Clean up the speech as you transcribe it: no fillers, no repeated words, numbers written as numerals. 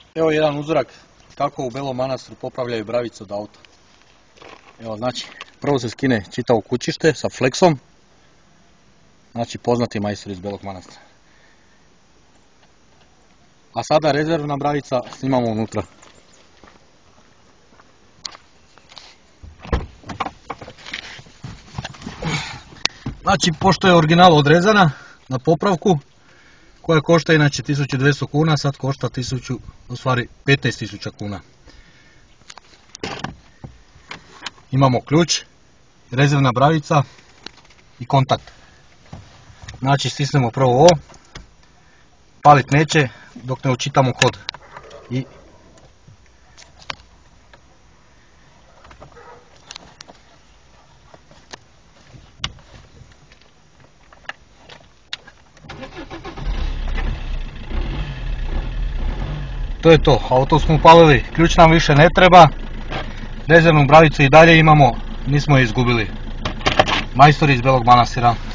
Evo jedan uzorak kako u Belom Manastiru popravljaju bravicu od auta. Evo znači, prvo se skine čitavo kućište sa fleksom. Znači poznati majstor iz Belog Manastira. A sada rezervna bravica snimamo unutra. Znači pošto je original odrezana na popravku, koja košta inače 1200 kuna, sad košta 15.000 kuna. Imamo ključ, rezervna bravica i kontakt. Znači stisnemo prvo ovo, palit neće dok ne učitamo kod. I to je to, auto smo upalili, ključ nam više ne treba, rezervnu bravicu i dalje imamo, nismo je izgubili. Majstori iz Belog Manastira.